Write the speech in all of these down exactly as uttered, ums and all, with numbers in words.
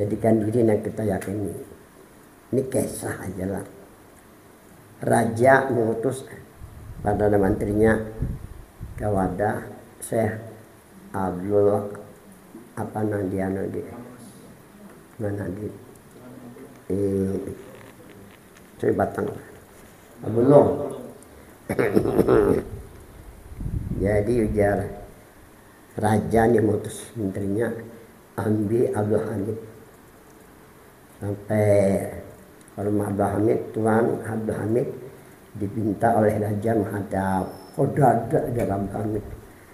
jadikan diri yang kita yakini. Ini kisah aja lah. Raja mengutus pada menterinya kepada Syekh Abdul apa nandiano di mana di eh Sri Batang Abdullah. Jadi ujar raja yang mengutus menterinya ambil Abdul Hamid sampai rumah Abdul Hamid. Tuan Abdul Hamid diminta oleh raja menghadap. Oh ada dalam Hamid.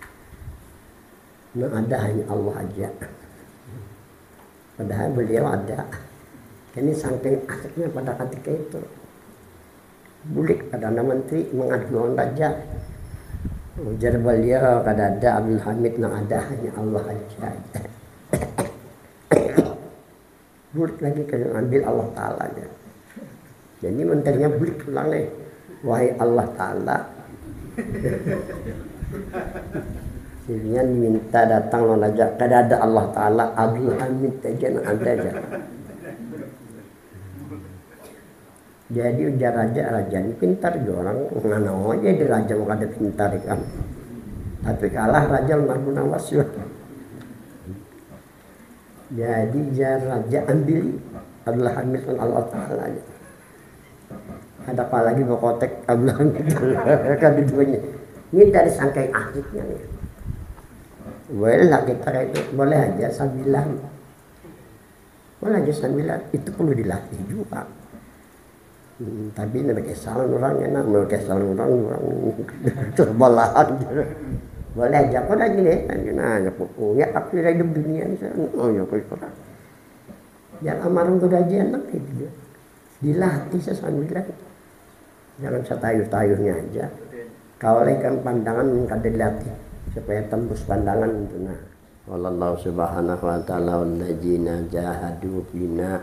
Nah ada hanya Allah aja. Padahal beliau ada. Ini saking asiknya pada ketika itu. Bulik pada menteri mengadu raja. Ujar beliau kada ada Abdul Hamid, yang ada hanya Allah aja. Bulik lagi kena ambil Allah Ta'ala aja. Jadi menterinya bulik pulang nih. Wahai Allah Ta'ala. Sehingga minta datang raja. Kada ada Allah Ta'ala. Abdul Hamid aja yang ada aja. Jadi ujar raja, raja ini pintar juga orang nganau aja di raja mau kada pintar kan. Tapi kalah raja Umar bin Awas. Jadi ujar raja ambil Abdul Hamid dan Allah Ta'ala aja. Ada apa lagi mau kotek Abdul Hamid kan duanya. Ini dari sangkai akhirnya nih. Boleh lah kita itu boleh aja sambilan. Boleh aja sambilan itu perlu dilatih juga. Hmm, tapi ini kesalahan orang enak, mau kesalahan orang orang terbalahan gitu. Boleh aja kok aja nih, nah ya pokoknya aku hidup dunia ini, oh ya kok orang. Jangan amarung udah aja enak gitu. Dilatih sesambilan, jangan setayuh-tayuhnya aja. Kau lekan pandangan kada dilatih supaya tembus pandangan itu nah. Wallahu subhanahu wa ta'ala walladzina jahadu fina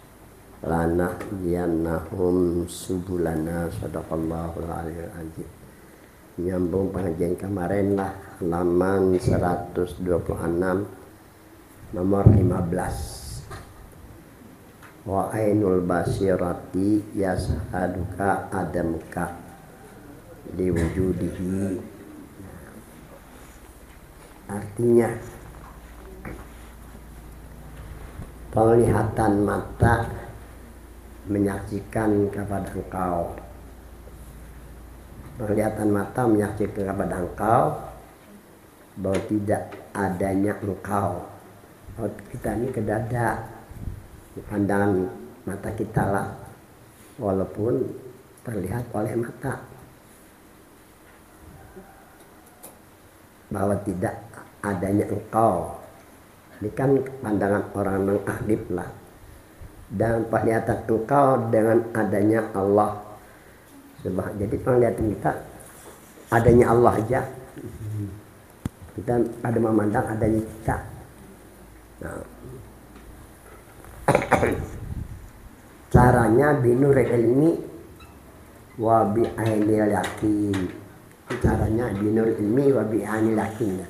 lanahdiyannahum subulana sadaqallahul aliyyil azim. Nyambung pengajian kemarin lah halaman seratus dua puluh enam nomor lima belas. Wa ainul basirati yashaduka adamka liwujudihi. Artinya penglihatan mata menyaksikan kepada engkau. Penglihatan mata menyaksikan kepada engkau bahwa tidak adanya engkau. Bahwa kita ini kedada pandangan mata kita lah, walaupun terlihat oleh mata, bahwa tidak adanya engkau. Ini kan pandangan orang yang ahlif lah. Dan penglihatan engkau dengan adanya Allah. Sebab jadi penglihatan kita adanya Allah aja. Kita pada memandang adanya kita. Nah. Caranya binur ilmi wa bi ainil yakin. Caranya binur ilmi wa bi ainil yakin.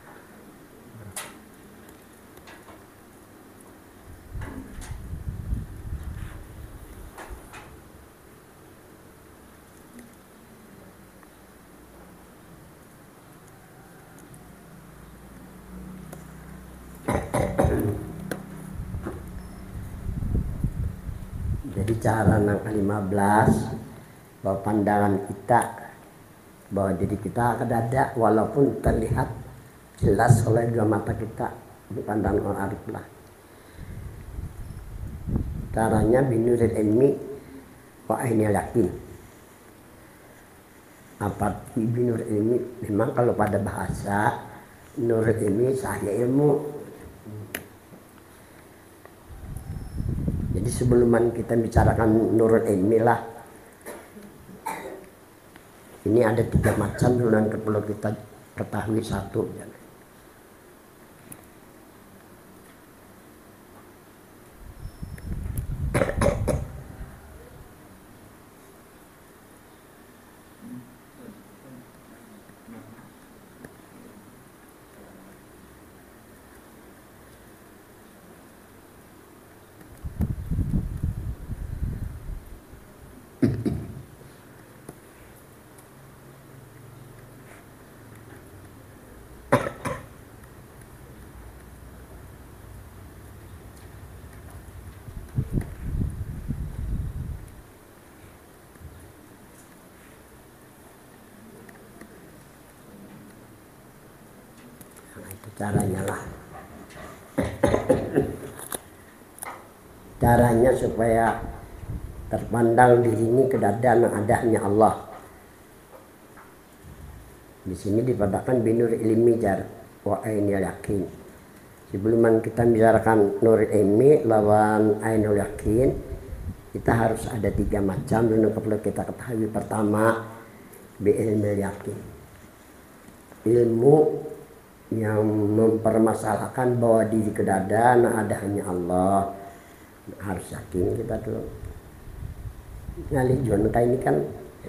Jadi cara yang kelima belas bahwa pandangan kita, bahwa diri kita akan ada walaupun terlihat jelas oleh dua mata kita, pandangan orang arif lah. Caranya binuril ilmi wa ainil yakin. Apa binur ilmi? Memang kalau pada bahasa nurul ilmi sahaya ilmu. Jadi sebelum kita bicarakan nurul ilmi lah, ini ada tiga macam dulu yang perlu kita ketahui. Satu, caranya lah. Caranya supaya terpandang diri ini kedadaan adanya Allah. Di sini dipadakan binur ilmi jar wa ainul yakin. Sebelum kita bicarakan nur ilmi lawan ainul yakin, kita harus ada tiga macam yang perlu kita ketahui. Pertama, bi ilmi yakin, ilmu yang mempermasalahkan bahwa diri kedadaan ada hanya Allah. Harus yakin kita dulu. Ngalih John kayak ini kan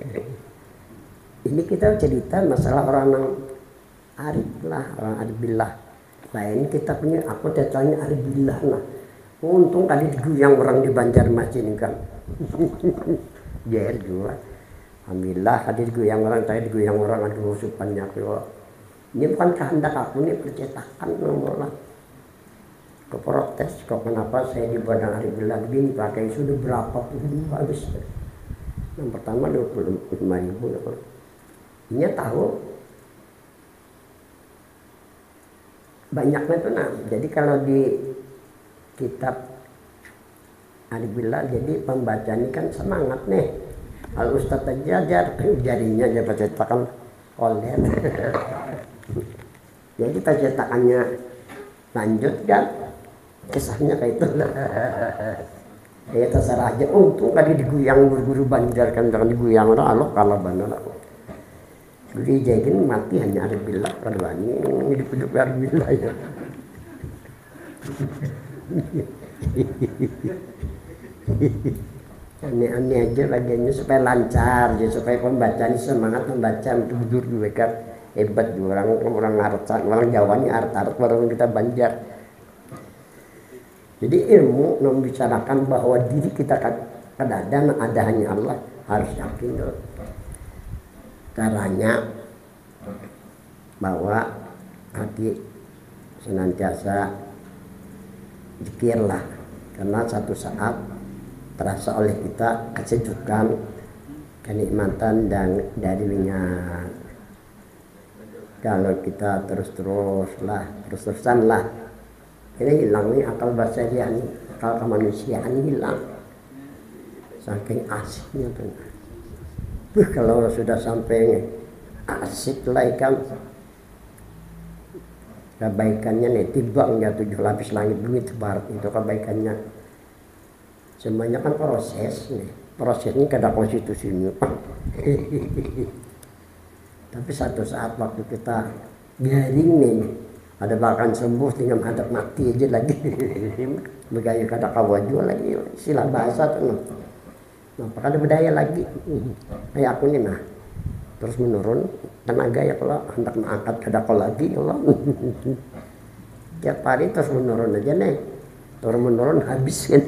ini kita cerita masalah orang yang arif lah, orang arif billah. Nah ini kita punya, aku tetanya arif billah lah. Untung kali diguyang orang di Banjarmasin ini kan. Jer juga. Alhamdulillah tadi diguyang orang, saya diguyang orang ada usupannya aku. Ini bukan kehendak aku, ini percetakan nomor lah. Keprotes, kok kenapa saya di Bandar Arif Billah begini pakai sudah berapa puluh habis. Yang pertama dua puluh lima ribu. Ini tahu banyaknya tuh nah. Jadi kalau di kitab Arif Billah jadi pembaca ini kan semangat nih. Al Ustadz aja ajar jarinya aja percetakan oleh. Jadi kita cetakannya lanjut kan. Kisahnya kayak itu lah. Ya terserah aja. Untung tadi diguyang guru-guru Banjar kan, jangan diguyang orang Allah kalah benar. Jadi jadi mati hanya Arif Billah kedua ini hidup-hidup Arif Billah ya. Aneh-aneh aja bagiannya supaya lancar, jadi supaya pembaca ini semangat membaca betul-betul juga kan hebat juga orang orang Arab, orang Jawa ini Arab-Arab orang kita Banjar. Jadi ilmu membicarakan bahwa diri kita kadang ada hanya Allah, harus yakin dulu. Caranya bahwa hati senantiasa zikirlah, karena satu saat terasa oleh kita kesejukan, kenikmatan dan darinya. Kalau kita terus-terus lah, terus-terusan lah, ini hilang nih akal basaria nih, akal kemanusiaan hilang, saking asiknya tuh. Buh, kalau sudah sampai asik lah ikan, kebaikannya nih timbang ya tujuh lapis langit bumi tebar itu kebaikannya. Semuanya kan proses nih, prosesnya kada konstitusinya. Tapi satu saat waktu kita garing nih, ada bahkan sembuh tinggal menghadap mati aja lagi. Begaya kada kawaju lagi, istilah bahasa tuh. Nah, kada berdaya lagi. Kayak aku nih nah, terus menurun tenaga ya kalau hendak mengangkat kada kau lagi kalau tiap hari terus menurun aja nih, turun menurun habis kan.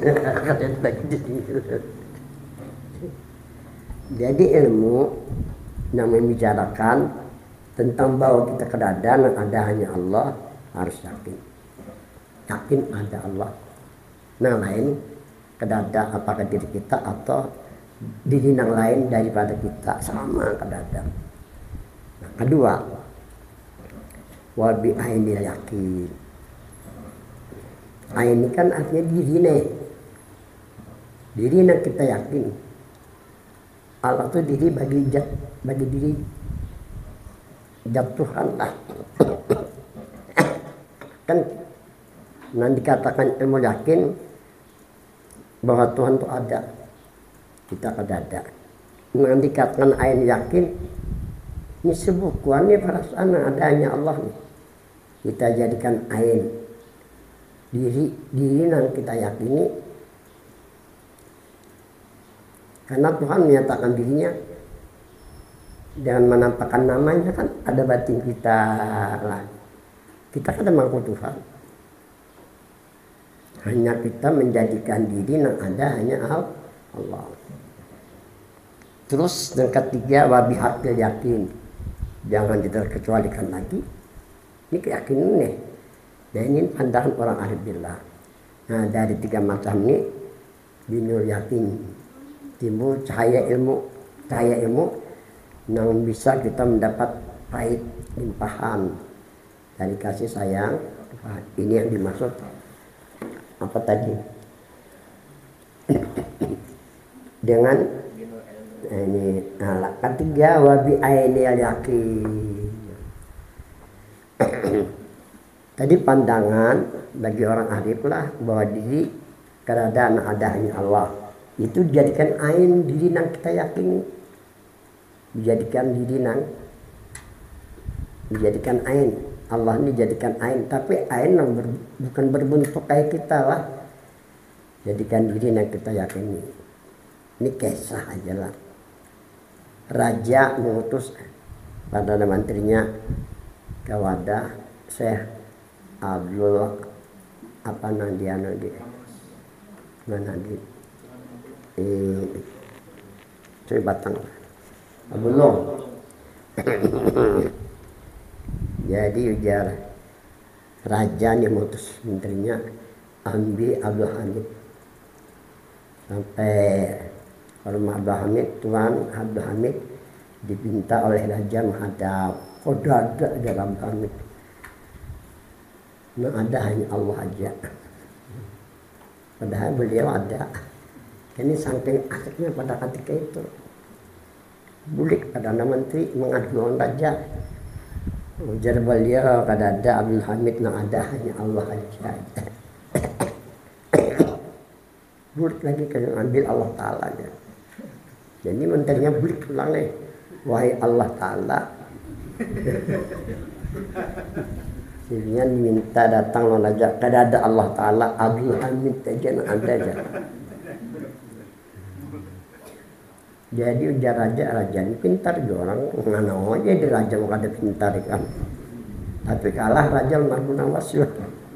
Jadi ilmu yang membicarakan tentang bahwa kita kedadaan ada hanya Allah, harus yakin. Yakin ada Allah. Nah lain kedada apakah diri kita atau diri yang lain daripada kita, sama kedada. Nah, kedua, wabi ainil yakin. Ain ini kan artinya diri nih. Diri yang kita yakin. Allah itu diri bagi jat, bagi diri jat Tuhan lah. Kan nah dikatakan ilmu yakin bahwa Tuhan itu ada, kita kada ada. Nah dikatakan ain yakin, ini sebukuan nih perasaan adanya Allah nih. Kita jadikan ain diri diri yang kita yakini, karena Tuhan menyatakan dirinya dengan menampakkan namanya kan ada batin kita lah. Kita kan mampu Tuhan. Hanya kita menjadikan diri yang ada hanya Allah. Terus yang ketiga wabi hakil yakin. Jangan diterkecualikan lagi. Ini keyakinan nih. Dan ini pandangan orang Arif Billah. Nah dari tiga macam ini binur yakin timbul cahaya ilmu, cahaya ilmu yang bisa kita mendapat pahit limpahan dari kasih sayang. Wah, ini yang dimaksud apa tadi? Dengan ini nah, ketiga wabi ainil yakin. Tadi pandangan bagi orang arif lah bahwa diri keadaan adanya Allah itu dijadikan ain diri nang kita yakini, dijadikan diri nang dijadikan ain Allah ini jadikan ain, tapi ain yang ber, bukan berbentuk kayak kita lah, jadikan diri nang kita yakini. Ini kisah aja lah. Raja mengutus pada menterinya ke Wadah Syekh Abdul apa nandian di mana di eh Syekh Batang Abdullah. Jadi ujar raja nih mengutus menterinya Ambi Abdul Hamid sampai rumah Abdul Hamid. Tuan Abdul Hamid diminta oleh raja menghadap. Oh ada dalam Hamid. Nah ada hanya Allah aja. Padahal beliau ada. Ini saking asiknya pada ketika itu. Bulik Perdana Menteri mengadukan raja. Ujar beliau kada ada Abdul Hamid, nah ada hanya Allah aja. Bulik lagi kena ambil Allah Ta'ala aja. Jadi menterinya bulik pulang nih. Wahai Allah Ta'ala. Sehingga diminta datang lo aja. Kada ada Allah Ta'ala. Abdul Hamid aja nah ada aja. Jadi ujar raja, raja ini pintar juga orang nganau aja di raja mau kada pintar kan. Tapi kalah raja Marguna Wasyo.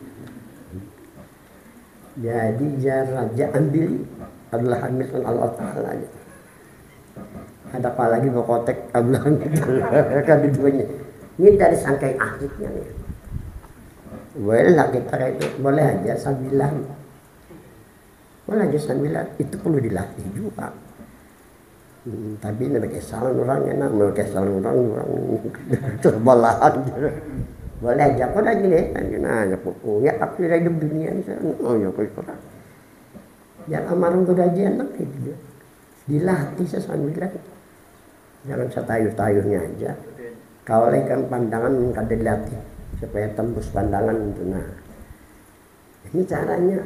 Jadi jar raja ambil Abdul Hamid dan Allah Ta'ala aja. Ada apa lagi mau kotek Abdul Hamid kan duanya. Ini dari sangkai akhirnya nih. Boleh lah kita itu boleh aja sambilan. Boleh aja sambilan itu perlu dilatih juga. Hmm, tapi ini pakai salah orang enak, mau pakai salah orang orang terbalahan. Boleh aja kok lagi nih, nah ya pokoknya aku hidup dunia ini, oh ya kok itu. Jangan amarung tu aja enak gitu. Dilatih sesambilan. Jangan setayuh-tayuhnya aja. Kalau kan pandangan kada dilatih supaya tembus pandangan itu. Nah, ini caranya.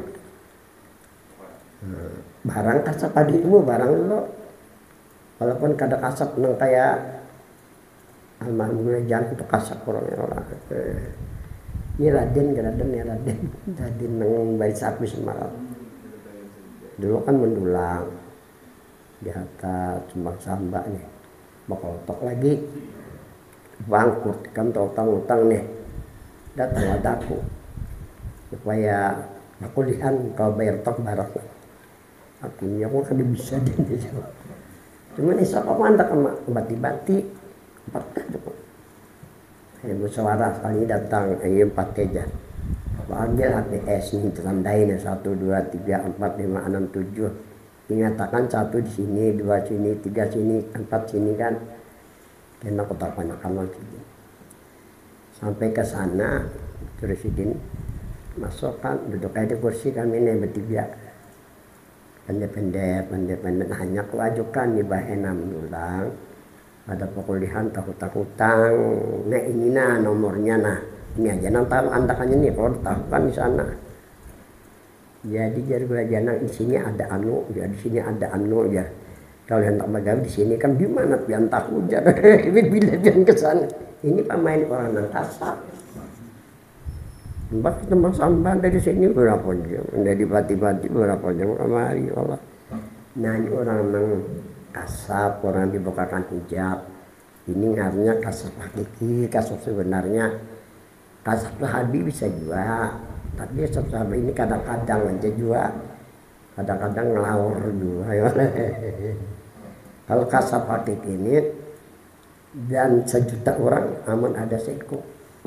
Nah, barang kasap adikmu barang lo. Walaupun kada kasap nang kayak almarhum jangan itu kasap orang-orang. Ini Raden, Raden ya Raden, Raden nang bayi sapi semalam. Dulu kan mendulang di atas Sumbang Samba nih, bakal tok lagi bangkrut kan utang-utang nih, datang adaku supaya aku lihat kau bayar tok barang. Aku ya aku kada bisa deh. Cuman isok aku mantak sama bati-bati empat kali. Saya bersuara sekali datang ayo empat aja. Ambil H P S nih tandain satu dua tiga empat lima enam tujuh. Dinyatakan satu di sini, dua sini, tiga sini, empat sini kan. Kena kotak banyak kamal sini. Sampai ke sana presiden masuk kan duduk aja di kursi kami nih bertiga. Pendek-pendek, pendek-pendek hanya kewajukan di Bahenam ulang ada pekulihan takut-takutang. Nah ini nah nomornya nah ini aja nang tahu andakannya nih kalau tahu kan di sana. Jadi jadi belajar di sini ada anu, ya di sini ada anu ya. Kalau hendak bagaimana di sini kan di mana pian takut jadi bila jangan ke sana. Ini pemain orang nang kasar. Mbak tembang samban dari sini berapa jam, dari bati-bati berapa jam kemari Allah. Nah ini orang yang kasap, orang dibukakan hijab. Ini artinya kasap hakiki, kasap sebenarnya. Kasap sahabi bisa juga, tapi kasap sahabi ini kadang-kadang aja juga, kadang-kadang ngelawar juga. Kalau kasap hakiki ini dan sejuta orang aman ada seko.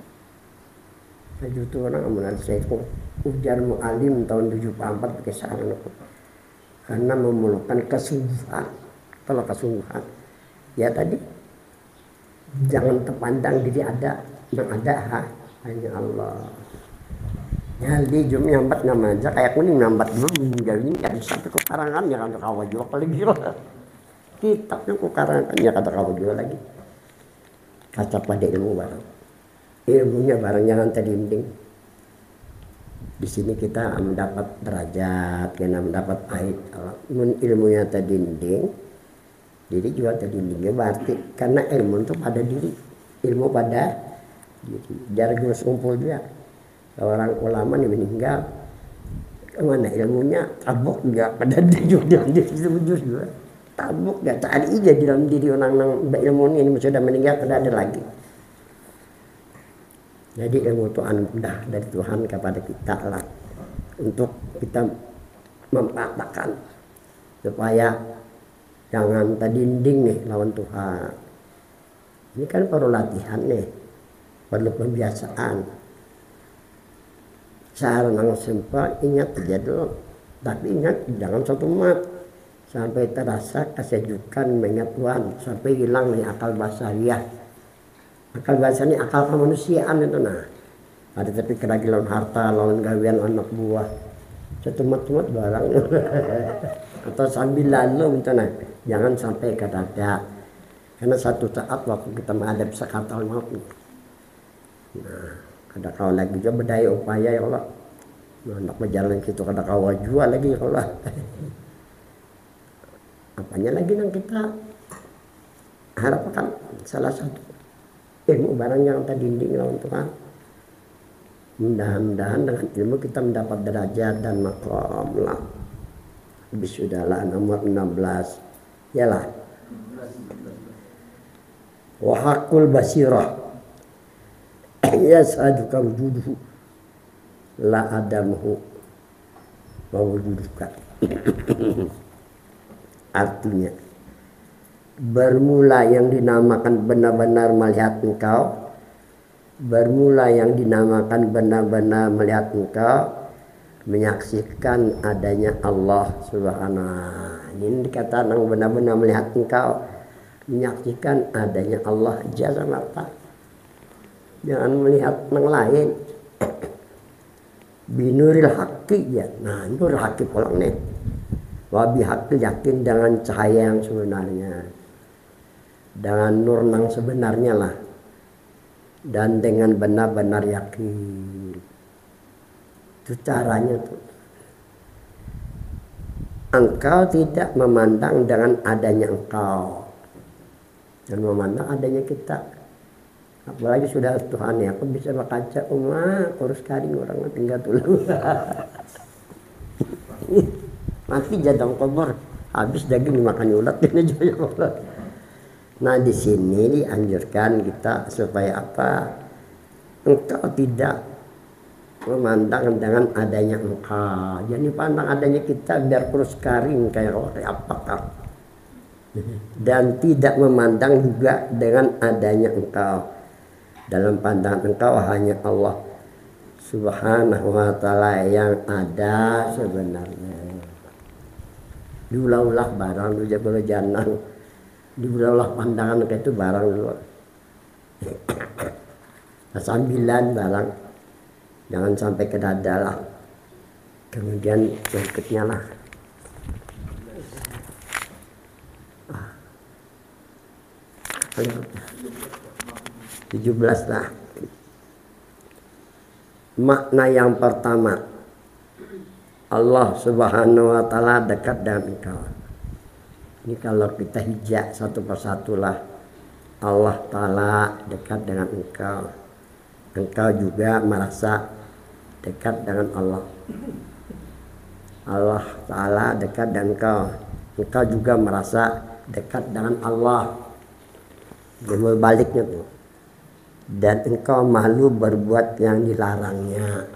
Sejuta orang aman seko. Ujar Mu'alim tahun tujuh puluh empat pakai saran aku. Karena memerlukan kesungguhan. Kalau kesungguhan ya tadi jangan terpandang diri ada yang ada ha. hanya Allah. Jadi jum nyambat nama aja kayak kuning nyambat dulu meninggal ini jadi sampai ke karangan ya kata kawan juga paling gila. Kitabnya ke karangan ya kata kawan juga lagi. Kaca pada ilmu barang. Ilmunya barang jangan terdinding. Di sini kita mendapat derajat, kita mendapat pahit. Ilmunya terdinding, diri juga terdindingnya berarti karena ilmu itu pada diri, ilmu pada diri. Dari gue kumpul dia. Orang ulama nih meninggal, kemana ilmunya tabuk nggak pada diri dia jujur juga tabuk nggak tak ada aja di dalam diri orang yang ilmu ini sudah meninggal tidak ada lagi. Jadi ilmu itu anugerah dari Tuhan kepada kita lah untuk kita mempraktekkan supaya jangan terdinding nih lawan Tuhan. Ini kan perlu latihan nih, perlu pembiasaan. Cara nang simpel ingat aja dulu, tapi ingat jangan satu mat sampai terasa kesejukan mengingat Tuhan sampai hilang nih akal basariah. Akal basariah akal kemanusiaan itu nah. Ada tapi keragilan harta, lawan gawian anak buah, setemat-temat barang atau sambil lalu gitu nah. Jangan sampai ke dada. Karena satu saat waktu kita menghadapi sakaratul maut. Nah, ada kau lagi juga berdaya upaya ya Allah. Nak berjalan gitu kada kau jual lagi ya Allah. Apanya lagi yang kita harapkan salah satu ilmu barang yang terdinding lawan Tuhan. Mudah-mudahan dengan ilmu kita mendapat derajat dan maqam lah. Bismillah nomor enam belas. Yalah. Wa haqqul basirah. Ya saduka wujuduhu la adamuhu wa wujuduka. Artinya bermula yang dinamakan benar-benar melihat engkau, bermula yang dinamakan benar-benar melihat engkau, menyaksikan adanya Allah Subhanahu. Ini dikatakan yang benar-benar melihat engkau, menyaksikan adanya Allah jasa mata. Jangan melihat yang lain. Binuril haqqi ya. Nah, nur haqqi pulang nih. Wabi haqqi yakin dengan cahaya yang sebenarnya. Dengan nur yang sebenarnya lah. Dan dengan benar-benar yakin. Itu caranya tuh. Engkau tidak memandang dengan adanya engkau. Dan memandang adanya kita. Apalagi sudah Tuhan ya, aku bisa berkaca, umah, kurus karing orang tinggal tulang. Mati jadang kubur, habis daging dimakan ulat ini juga ya. Nah di sini dianjurkan kita supaya apa? Engkau tidak memandang dengan adanya engkau. Jadi pandang adanya kita biar kurus karing kayak orang apakah. Dan tidak memandang juga dengan adanya engkau. Dalam pandangan engkau hanya Allah Subhanahu wa ta'ala yang ada sebenarnya. Diulah-ulah barang dulu jago janang. Diulah-ulah pandangan itu barang dulu. Sambilan barang. Jangan sampai ke dada lah. Kemudian berikutnya lah. tujuh belas lah. Makna yang pertama, Allah Subhanahu wa ta'ala dekat dengan engkau. Ini kalau kita hijak satu persatu lah. Allah Ta'ala dekat dengan engkau. Engkau juga merasa dekat dengan Allah. Allah Ta'ala dekat dengan engkau. Engkau juga merasa dekat dengan Allah. Jadi baliknya tuh. Dan engkau malu berbuat yang dilarangnya.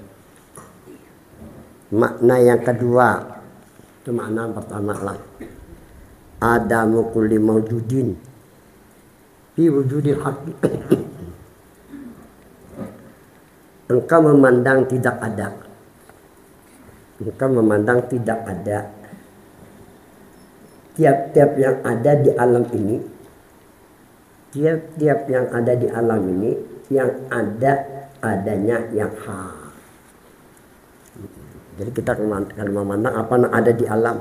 Makna yang kedua, itu makna pertama lah. Adamu kulli mawjudin fi wujudil haqqi. Engkau memandang tidak ada. Engkau memandang tidak ada. Tiap-tiap yang ada di alam ini, tiap-tiap yang ada di alam ini, yang ada adanya yang hak. Jadi kita kalau memandang apa yang ada di alam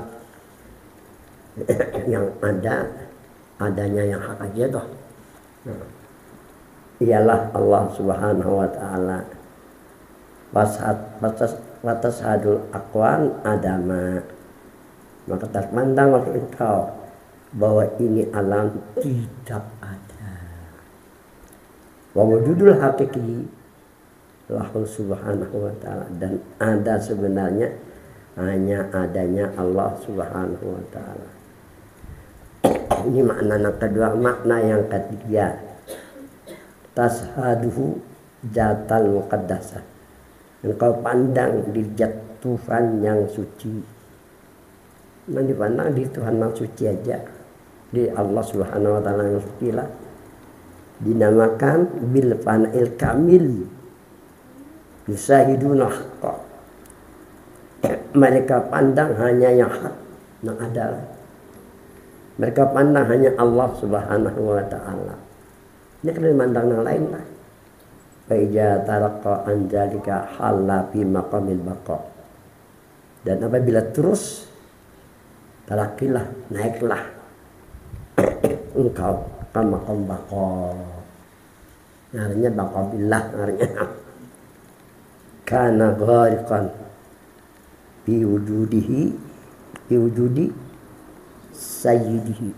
yang ada adanya yang hak aja toh. Nah, ialah Allah Subhanahu wa taala. Wasat batas batas hadul akwan adama. Maka terpandang oleh engkau bahwa ini alam tidak ada. Wa wujudul hakiki lahu subhanahu wa ta'ala, dan ada sebenarnya hanya adanya Allah Subhanahu wa ta'ala. Ini makna yang kedua. Makna yang ketiga, tashaduhu jatal muqaddasah, engkau pandang di zat Tuhan yang suci. Nah, dipandang di Tuhan yang suci aja, di Allah Subhanahu wa ta'ala yang suci lah, dinamakan bil fana'il kamil yusahiduna haqqa. Mereka pandang hanya yang hak, yang ada. Mereka pandang hanya Allah Subhanahu wa ta'ala. Ini kena memandang yang lain lah. Fa iza taraqa an zalika halla fi maqamil baqa. Dan apabila terus tarakilah, naiklah engkau ke maqam baqa. Artinya baqa billah, artinya kana ghariqan bi wujudihi bi wujudi sayyidihi,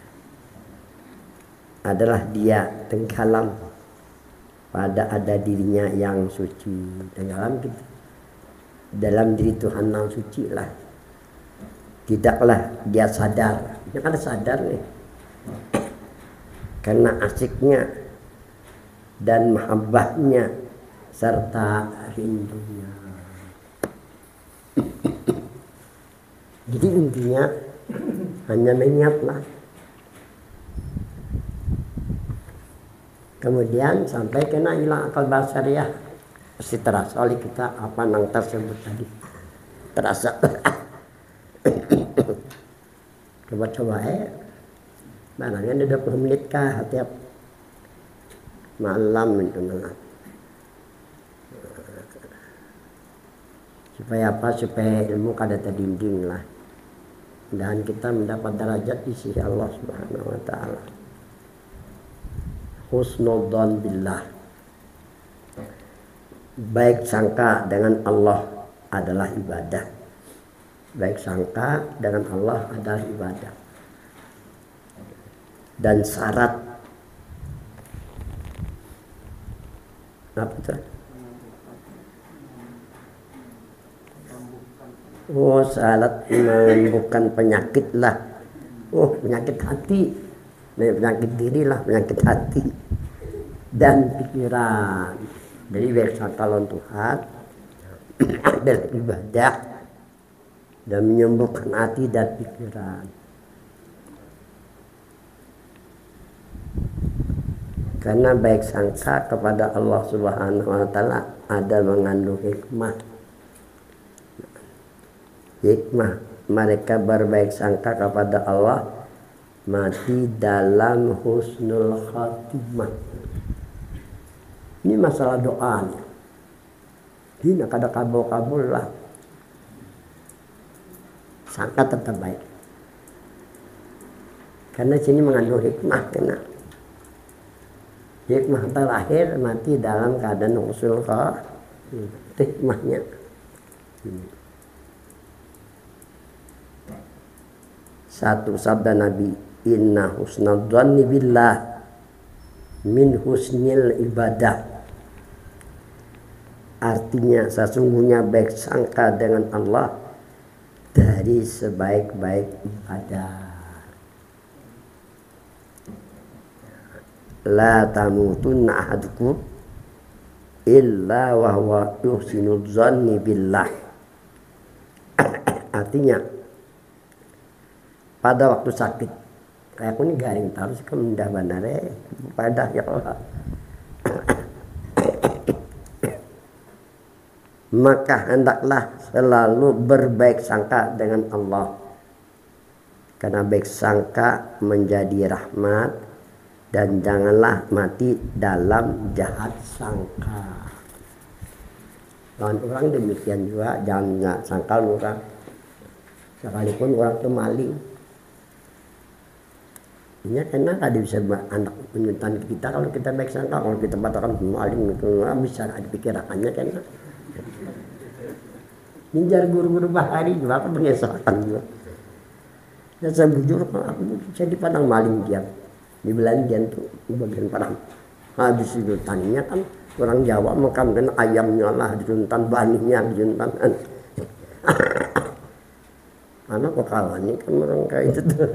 adalah dia tenggelam pada ada dirinya yang suci. Tenggelam gitu dalam diri Tuhan yang suci lah. Tidaklah dia sadar. Dia kan sadar nih, karena asiknya dan mahabbahnya serta rindunya. Jadi intinya hanya mengingatlah. Kemudian sampai kena hilang akal basariah, pasti terasa oleh kita apa yang tersebut tadi. Terasa. Coba-coba eh barangnya ada dua puluh menit kah tiap malam itu nah. Supaya apa? Supaya ilmu kada terdinding lah, dan kita mendapat derajat di sisi Allah Subhanahu wa ta'ala. Husnudzan billah, baik sangka dengan Allah adalah ibadah. Baik sangka dengan Allah adalah ibadah. Dan syarat apa itu? Oh, syarat menyembuhkan penyakit lah. Oh, penyakit hati, penyakit diri lah, penyakit hati dan pikiran. Jadi bersangka lawan Tuhan dan ibadah dan menyembuhkan hati dan pikiran. Karena baik sangka kepada Allah Subhanahu wa ta'ala ada mengandung hikmah. Hikmah mereka berbaik sangka kepada Allah mati dalam husnul khatimah. Ini masalah doa. Ini nak ada kabul-kabul lah. Sangka tetap baik. Karena sini mengandung hikmah, kena. Hikmah terakhir mati dalam keadaan husnul khatimah. Hikmahnya. Satu sabda Nabi, inna husnadzanni billah min husnil ibadah. Artinya sesungguhnya baik sangka dengan Allah dari sebaik-baik ibadah. La tamutunna ahadukum illa wa huwa yuhsinu dzanni billah. Artinya pada waktu sakit kayak aku ini garing terus kemendah bandare pada ya Allah, maka hendaklah selalu berbaik sangka dengan Allah, karena baik sangka menjadi rahmat, dan janganlah mati dalam jahat sangka. lawan orang demikian juga, jangan sangkal orang sekalipun orang itu maling. Ini enak ada bisa anak menyuntan kita kalau kita baik sangka, kalau kita katakan maling itu bisa ada pikirannya kan. Ninjar guru-guru bahari juga aku menyesalkan juga. Dan saya bujur aku saya di padang maling dia di belanjan tuh di bagian padang. Habis itu taninya kan orang Jawa makan kan ayamnya lah dijuntan, baninya dijuntan. Anak kok kawan ini kan orang kayak itu tuh.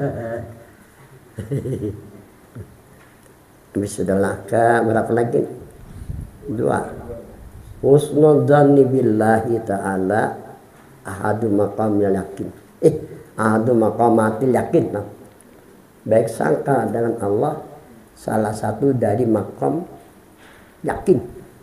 Habis sudahlah ke berapa lagi? Dua. Husnudzanni billahi ta'ala ahadu maqamil yakin. Eh, ahadu maqamatil yakin. Nah. Baik sangka dengan Allah salah satu dari maqam yakin.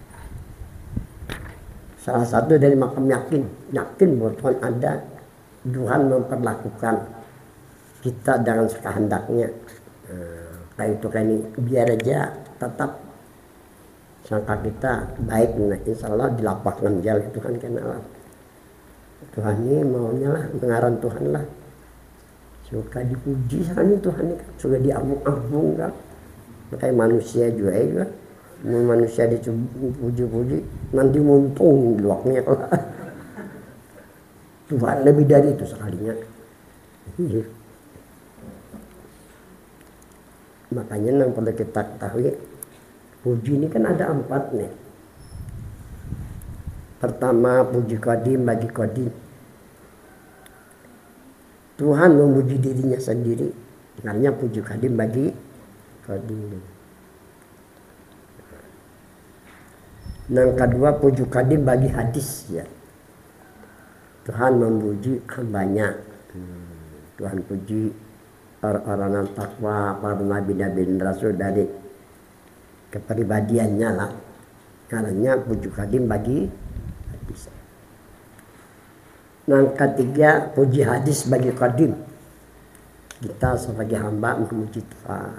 Salah satu dari maqam yakin. Yakin bahwa Tuhan ada, Tuhan memperlakukan kita dengan sekehendaknya. Nah, kayak itu kan ini biar aja tetap sangka kita baik, nah insya Allah dilapakkan jalan Tuhan kenal. Tuhan ini maunya lah pengaran Tuhan lah suka dipuji sana Tuhan ini kan suka diambung-ambung kan. Kayak manusia juga ya, manusia dipuji-puji nanti muntung luaknya lah. Tuhan lebih dari itu sekalinya. Makanya yang perlu kita ketahui, puji ini kan ada empat nih. Pertama, puji qadim bagi qadim. Tuhan memuji dirinya sendiri, artinya puji qadim bagi qadim. Yang kedua, puji qadim bagi hadis ya. Tuhan memuji hambanya. Tuhan puji orang-orang yang takwa, para nabi-nabi dan rasul dari kepribadiannya lah. Karena puji qadim bagi hadis. Yang ketiga, puji hadis bagi qadim. Kita sebagai hamba memuji Tuhan.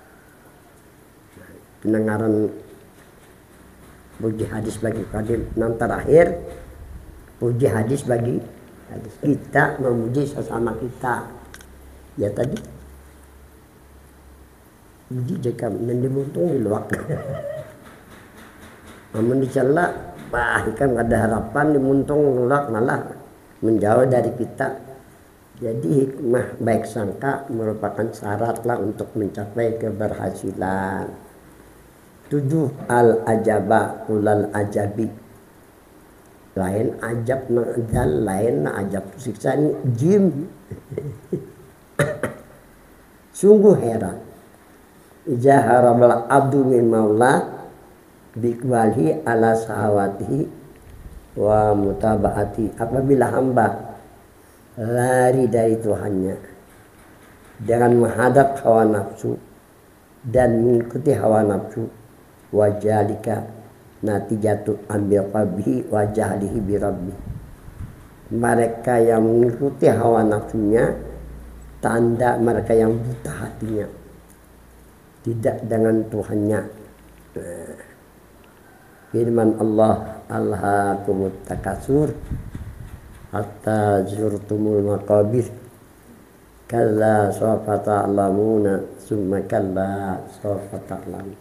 Pendengaran puji hadis bagi qadim. Yang terakhir, puji hadis bagi hadis. Kita memuji sesama kita. Ya tadi puji jika mendimuntung di luak. Namun dicela, bah kan ada harapan dimuntung luak malah menjauh dari kita. Jadi hikmah baik sangka merupakan syarat lah untuk mencapai keberhasilan. Tujuh al ajaba ulal ajabi. Lain ajab na ajal, lain na ajab siksa ini jim. Sungguh heran. Jaharabal abdu min maula biqwalihi ala sahawatihi wa mutaba'ati. Apabila hamba lari dari Tuhannya dengan menghadap hawa nafsu dan mengikuti hawa nafsu, wajalika natijatu ambil qalbihi wa jahlihi bi rabbi. Mereka yang mengikuti hawa nafsunya, tanda mereka yang buta hatinya, tidak dengan Tuhannya. Nah, firman Allah, alhaakumut takasur hatta zurtumul maqabir kalla sawfa ta'lamuna summa kalla sawfa ta'lamun.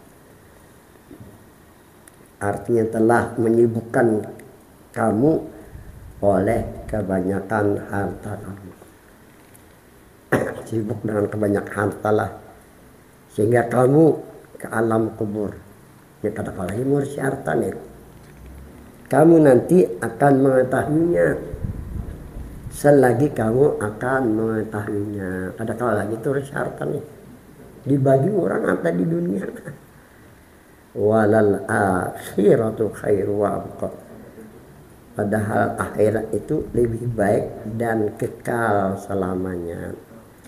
Artinya telah menyibukkan kamu oleh kebanyakan harta kamu. Sibuk dengan kebanyakan harta lah sehingga kamu ke alam kubur. Ya katakanlah ini mursi harta nih. Kamu nanti akan mengetahuinya selagi kamu akan mengetahuinya. Katakanlah lagi terus harta nih dibagi orang ada di dunia. Walal akhiratu khairu wa abqa. Padahal akhirat itu lebih baik dan kekal selamanya.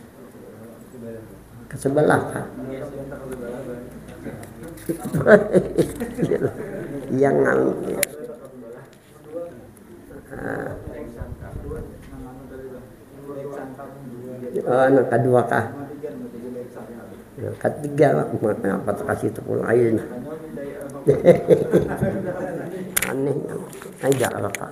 Ke sebelah kah? Yang ngalungnya. Oh, yang kedua kah? Yang ketiga lah, apa kasih tepung air. Aneh. Tidak apa-apa.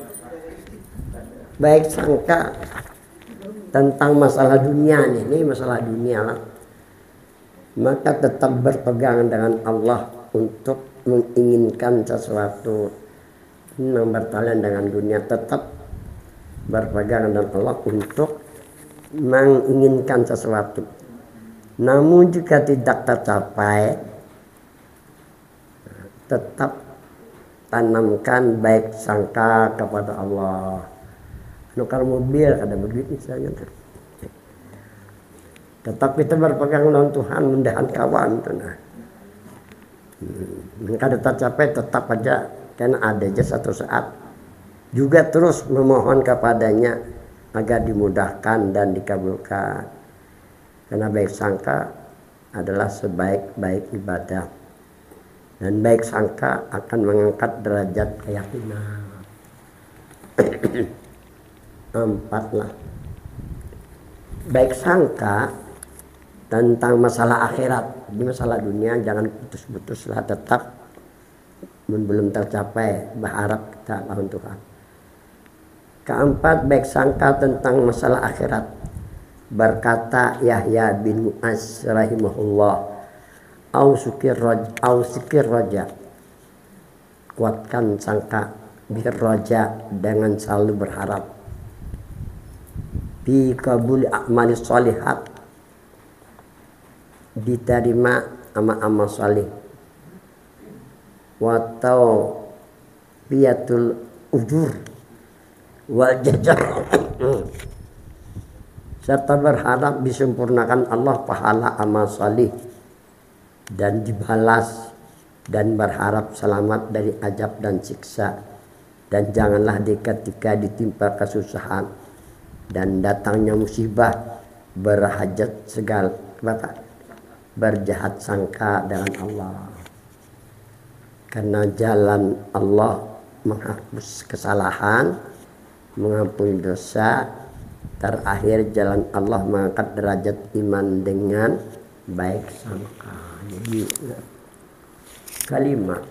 Baik sangka tentang masalah dunia nih, ini masalah dunia lah. Maka tetap berpegang dengan Allah untuk menginginkan sesuatu yang bertalian dengan dunia, tetap berpegang dengan Allah untuk menginginkan sesuatu. Namun jika tidak tercapai, tetap tanamkan baik sangka kepada Allah. Nukar mobil ada begitu misalnya. Tetap kita berpegang dengan Tuhan, mendahan kawan tuh nah. Hmm, kada tercapai tetap aja, karena ada aja satu saat juga terus memohon kepadanya agar dimudahkan dan dikabulkan. Karena baik sangka adalah sebaik-baik ibadah, dan baik sangka akan mengangkat derajat keyakinan. Empat lah. Baik sangka tentang masalah akhirat. Di masalah dunia jangan putus-putus lah, tetap belum tercapai berharap kita lawan Tuhan. Keempat, baik sangka tentang masalah akhirat. Berkata Yahya bin Mu'az rahimahullah, au sukir roja, au sikir roja, kuatkan sangka bir roja dengan selalu berharap bi kabul a'malis sholihat, diterima amal-amal salih, watau biatul ujur wal jazaa, serta berharap disempurnakan Allah pahala amal salih dan dibalas, dan berharap selamat dari azab dan siksa, dan janganlah di ketika ditimpa kesusahan dan datangnya musibah berhajat segala bapak berjahat sangka dengan Allah, karena jalan Allah menghapus kesalahan, mengampuni dosa, terakhir jalan Allah mengangkat derajat iman dengan baik sangka. Jadi kalimat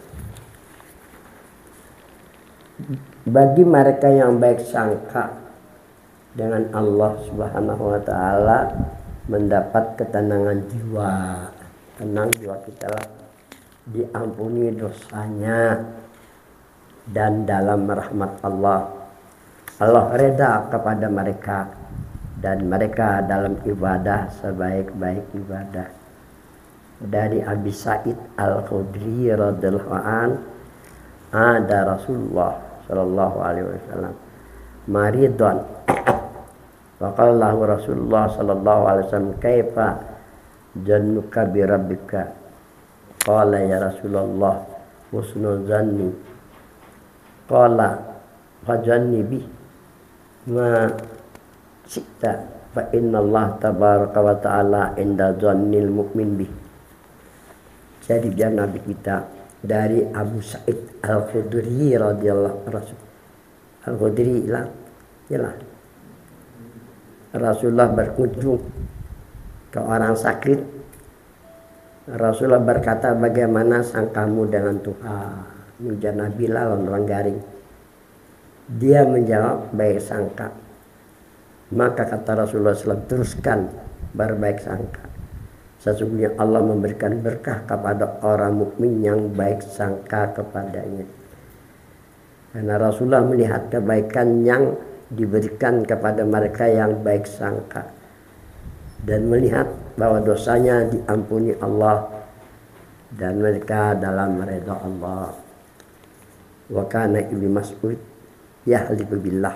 bagi mereka yang baik sangka dengan Allah Subhanahu wa taala, mendapat ketenangan jiwa. Tenang jiwa kita lah, diampuni dosanya, dan dalam rahmat Allah Allah reda kepada mereka, dan mereka dalam ibadah sebaik-baik ibadah. Dari Abi Sa'id Al-Khudri radhiyallahu an, ada Rasulullah sallallahu alaihi wasallam maridon, faqala lahu Rasulullah sallallahu alaihi wasallam, kaifa jannuka bi rabbika? Qala ya Rasulullah husnul zanni. Qala fajanni bi ma syi'ta fa inna Allah tabaraka wa ta'ala inda zannil mu'min bi. Jadi dia Nabi kita dari Abu Sa'id Al-Khudri radhiyallahu Rasul Al-Khudri lah, yalah. Rasulullah berkunjung ke orang sakit. Rasulullah berkata, bagaimana sangkamu dengan Tuhan? Ujar Nabi lah orang garing. Dia menjawab, baik sangka. Maka kata Rasulullah shallallahu alaihi wasallam, teruskan berbaik sangka. Sesungguhnya Allah memberikan berkah kepada orang mukmin yang baik sangka kepadanya. Karena Rasulullah melihat kebaikan yang diberikan kepada mereka yang baik sangka, dan melihat bahwa dosanya diampuni Allah, dan mereka dalam redha Allah. Wa kana Ibnu Mas'ud yahlifu billah.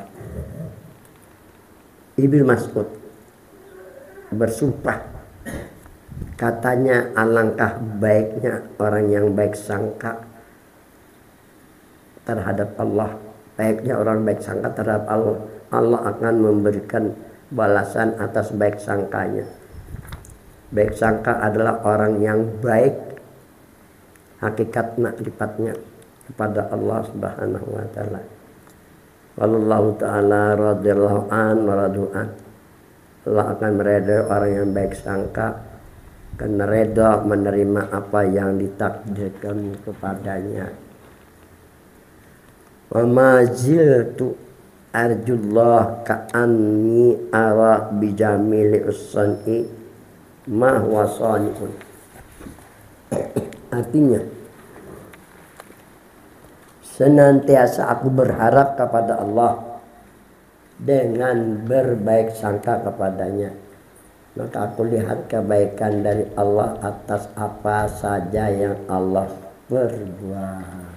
Ibnu Mas'ud bersumpah, katanya alangkah baiknya orang yang baik sangka terhadap Allah. Baiknya orang baik sangka terhadap Allah, Allah akan memberikan balasan atas baik sangkanya. Baik sangka adalah orang yang baik hakikatnya, lifatnya kepada Allah Subhanahu wa taala. Wallahu taala radhiyallahu an wa radu'an. Allah akan meridai orang yang baik sangka, karena reda menerima apa yang ditakdirkan kepadanya. wa ma ziltu arjullah ka'anni ara bijamili usani ma huwa sani'un. Artinya senantiasa aku berharap kepada Allah dengan berbaik sangka kepadanya, maka aku lihat kebaikan dari Allah atas apa saja yang Allah berbuat.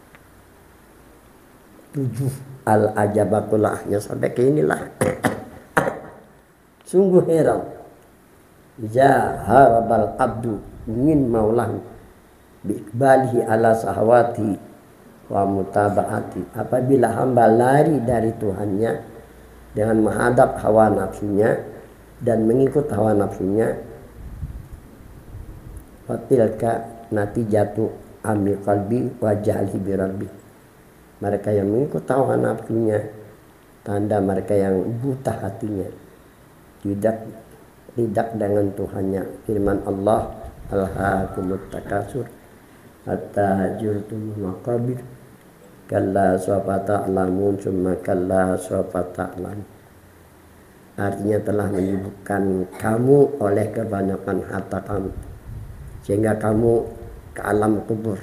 Tujuh al-ajabakulahnya sampai ke inilah. Sungguh heran ja harabal abdu min maulahu biqbalihi ala sahawati wa mutabaati. Apabila hamba lari dari Tuhannya dengan menghadap hawa nafsunya dan mengikut hawa nafsunya, fatilka natijatu amil qalbi wa jahli bi rabbi. Mereka yang mengikut hawa nafsunya tanda mereka yang buta hatinya, tidak tidak dengan Tuhannya. Firman Allah, alhaakumut takasur hatta zurtumul maqabir kalla sawfa ta'lamun summa kalla sawfa ta'lamun. Artinya telah menyibukkan kamu oleh kebanyakan harta kamu sehingga kamu ke alam kubur.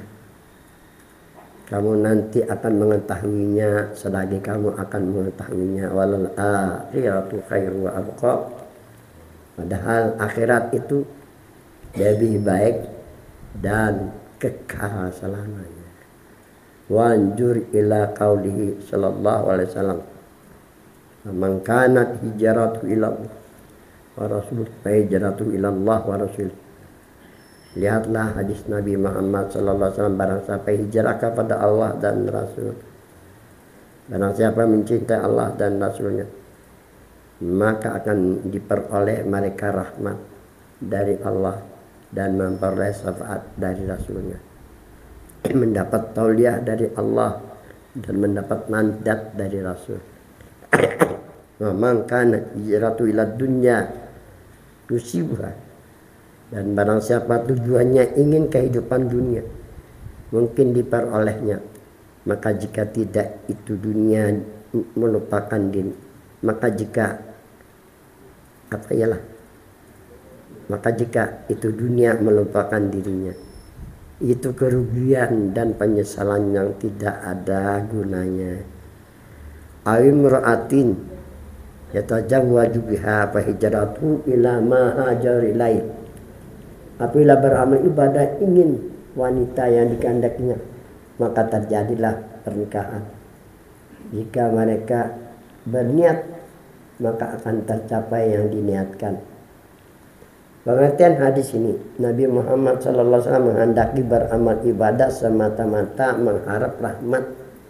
Kamu nanti akan mengetahuinya selagi kamu akan mengetahuinya. Walal akhiratu khairu wa abqa. Padahal akhirat itu lebih baik dan kekal selamanya. Wanjur ila qaulihi sallallahu alaihi wasallam, man kanat hijratu ila Allah wa rasul fa hijratu ila Allah wa rasul. Lihatlah hadis Nabi Muhammad sallallahu alaihi wasallam, barang siapa hijrah kepada Allah dan Rasul, barang siapa mencintai Allah dan Rasulnya, maka akan diperoleh mereka rahmat dari Allah dan memperoleh syafaat dari Rasulnya, mendapat tauliah dari Allah dan mendapat mandat dari Rasul. Wa man kana hijratu ila dunya yusibha. Dan barang siapa tujuannya ingin kehidupan dunia, mungkin diperolehnya. Maka jika tidak, itu dunia melupakan diri. Maka jika apa ialah? Maka jika itu dunia melupakan dirinya, itu kerugian dan penyesalan yang tidak ada gunanya. Awimra'atin yatajawwaju biha fa hijratu ila ma hajar ilaih. Apabila beramal ibadah ingin wanita yang dikehendakinya, maka terjadilah pernikahan. Jika mereka berniat, maka akan tercapai yang diniatkan. Pengertian hadis ini, Nabi Muhammad sallallahu alaihi wasallam menghendaki beramal ibadah semata-mata mengharap rahmat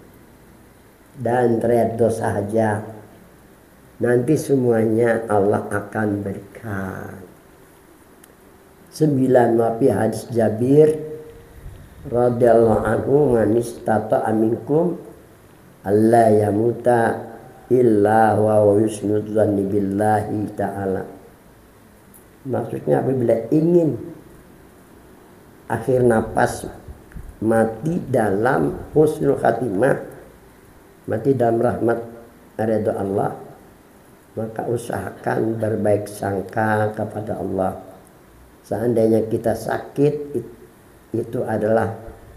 dan ridho saja. Nanti semuanya Allah akan berikan. Sembilan, mafi hadis Jabir radhiyallahu anhu, manis tata aminkum alla yamuta illa wa yusnud zanni billahi ta'ala. Maksudnya apabila ingin akhir napas mati dalam husnul khatimah, mati dalam rahmat ridha Allah, maka usahakan berbaik sangka kepada Allah. Seandainya kita sakit, itu adalah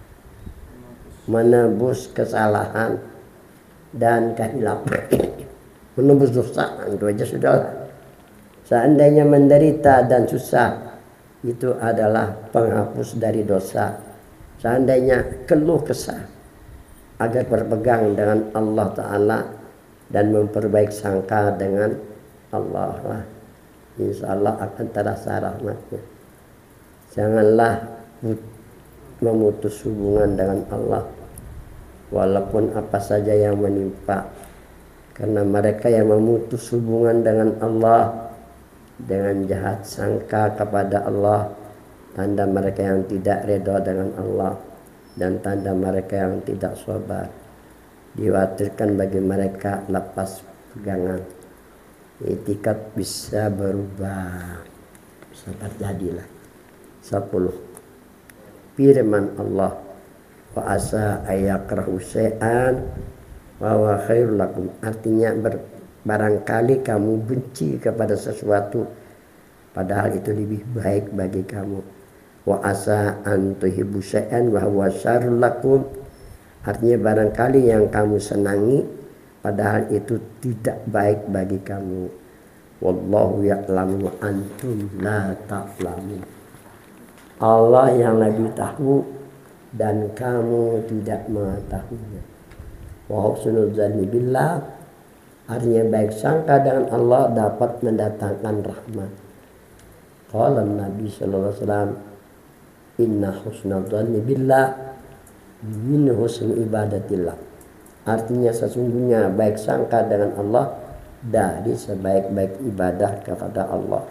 menebus kesalahan dan kehilapan, menebus dosa, itu aja sudah. Seandainya menderita dan susah, itu adalah penghapus dari dosa. Seandainya keluh kesah, agar berpegang dengan Allah Ta'ala dan memperbaik sangka dengan Allah, insya Allah akan terasa rahmatnya. Janganlah memutus hubungan dengan Allah walaupun apa saja yang menimpa, karena mereka yang memutus hubungan dengan Allah dengan jahat sangka kepada Allah, tanda mereka yang tidak redha dengan Allah dan tanda mereka yang tidak sabar. Dikhawatirkan bagi mereka lepas pegangan, itikat bisa berubah, bisa terjadilah. Sepuluh, firman Allah, wa asa ayakrahu syai'an wa huwa khairul lakum, artinya ber, barangkali kamu benci kepada sesuatu padahal itu lebih baik bagi kamu. Wa asa an tuhibbu syai'an wa huwa syarrul lakum, artinya barangkali yang kamu senangi padahal itu tidak baik bagi kamu. Wallahu ya'lamu wa antum la ta'lamun, Allah yang lebih tahu dan kamu tidak mengetahuinya. Wa husnul dzanni billah, artinya baik sangka dengan Allah dapat mendatangkan rahmat. Qala Nabi sallallahu alaihi wasallam, inna husnul dzanni billah min husni ibadatillah, artinya sesungguhnya baik sangka dengan Allah dari sebaik-baik ibadah kepada Allah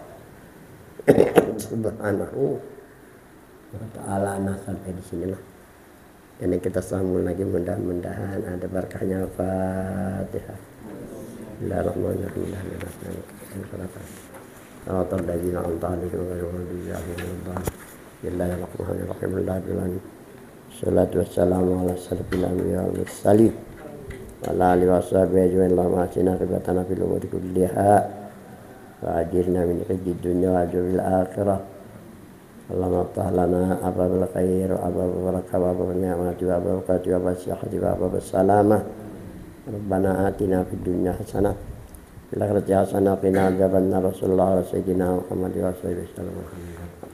subhanahu wa ta'ala. Nah sampai di sinilah. Ini kita sambung lagi, mudah-mudahan ada berkahnya. Fatihah. Bismillahirrahmanirrahim. Bismillahirrahmanirrahim. Salatu wassalamu ala asyrafil anbiya'i wal mursalin wa ala alihi washabihi ajmain. Allahumma atina ribatana fil umuri kulliha wa ajirna min khizyid dunya wa azabil akhirah. Allahumma aftah lana abwaabal khair wa abwaabal barakah wa abwaabal ni'mati wa abwaabal barakati wa abwaabas sihhati wa abwaabas salamah. Rabbana atina fid dunya hasanah fil akhirati hasanah wa qina adzabannar. Rasulullah sayyidina Muhammad wa sallallahu alaihi wasallam.